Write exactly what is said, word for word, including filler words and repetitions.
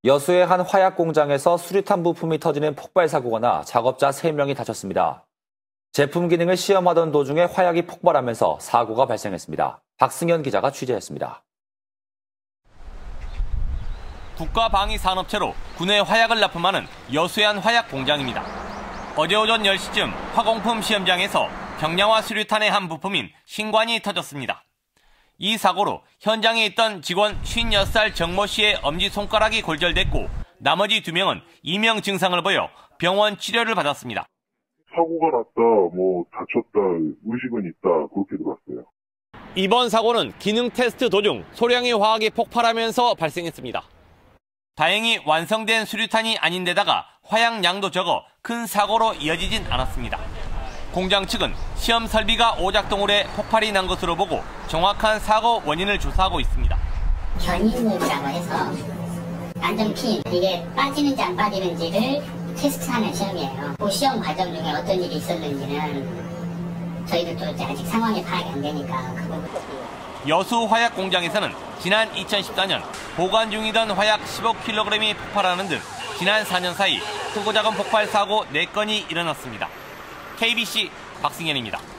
여수의 한 화약 공장에서 수류탄 부품이 터지는 폭발 사고가 나 작업자 세 명이 다쳤습니다. 제품 기능을 시험하던 도중에 화약이 폭발하면서 사고가 발생했습니다. 박승현 기자가 취재했습니다. 국가방위산업체로 군의 화약을 납품하는 여수의 한 화약 공장입니다. 어제 오전 열 시쯤 화공품 시험장에서 경량화 수류탄의 한 부품인 신관이 터졌습니다. 이 사고로 현장에 있던 직원 쉰여섯 살 정모 씨의 엄지손가락이 골절됐고 나머지 두 명은 이명 증상을 보여 병원 치료를 받았습니다. 사고가 났다, 뭐 다쳤다, 의식은 있다, 그렇게 들었어요. 이번 사고는 기능 테스트 도중 소량의 화학이 폭발하면서 발생했습니다. 다행히 완성된 수류탄이 아닌데다가 화약량도 적어 큰 사고로 이어지진 않았습니다. 공장 측은 시험 설비가 오작동을 해 폭발이 난 것으로 보고 정확한 사고 원인을 조사하고 있습니다. 견인물이라고 해서 안전핀, 이게 빠지는지 안 빠지는지를 테스트하는 시험이에요. 그 시험 과정 중에 어떤 일이 있었는지는 저희들도 아직 상황이 파악이 안 되니까 그 부분. 여수 화약 공장에서는 지난 이천십사 년 보관 중이던 화약 십오 킬로그램이 폭발하는 등 지난 사 년 사이 크고 작은 폭발 사고 네 건이 일어났습니다. 케이비씨 박승현입니다.